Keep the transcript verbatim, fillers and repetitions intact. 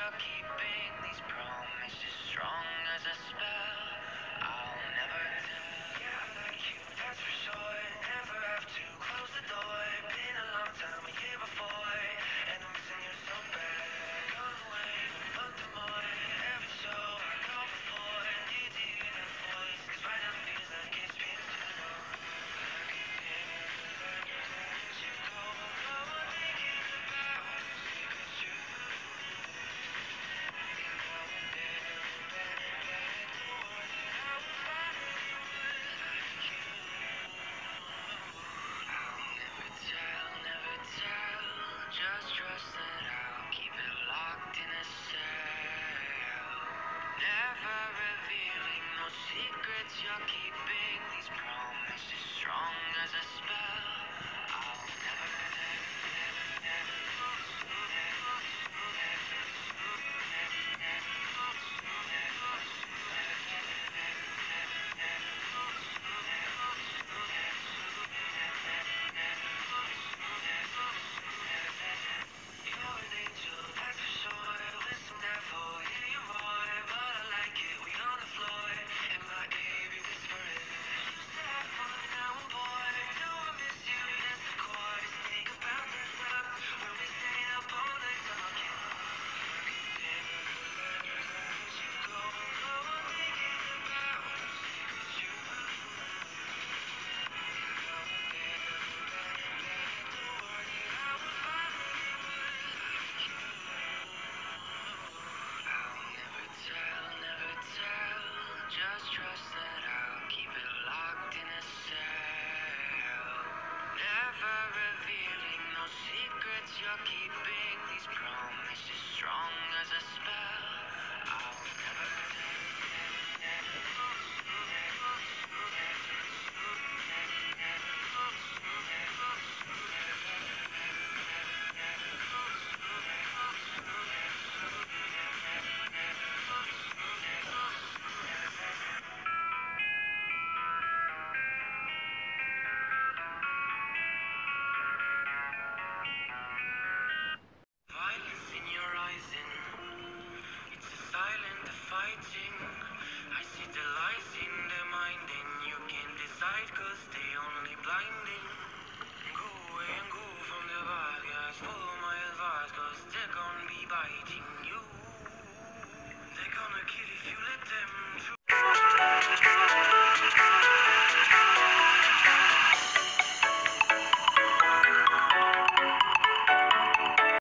you're keeping, these promises strong as a spell. I'll never tell. Yeah, I like you, that's for sure. Never have to close the door. Been a long time, a year before, and I'm missing you so bad. Gone away for a month or more. Every show I go before, need to hear that voice, 'cause right now feels like it's been too long. I keep thinking that I let you go. Now I'm thinking about secrets you. Think I would never let it back the words that I would finally would like you. I'll never tell, never tell. Just trust that I'll keep it locked in a cell. Never revealing no secrets you're keeping. These promises strong as a spell. I'll never, never, never, never, you're an angel, that's for sure. With some devil, yeah, you roar. But I like it, we on the floor. And my baby whispering. Used to have fun, now I'm bored. Do I miss you? Yes, of course. Think about the time when we stayed up all night talking. I could never let you go. Now I'm thinking about the secrets you. Think I would never let it back the words that I would finally would like you. I'll never tell, never tell. Just trust that I'll keep it locked in a cell. Never revealing no secrets you're keeping. These promises strong as a spell. I'll never, violence in your eyes and it's a silent fighting. I see the lies in their mind and you can't decide 'cause they only blinding. Go away and go from the bad guys, follow my advice 'cause they're gonna be biting you. They're gonna kill if you let them through.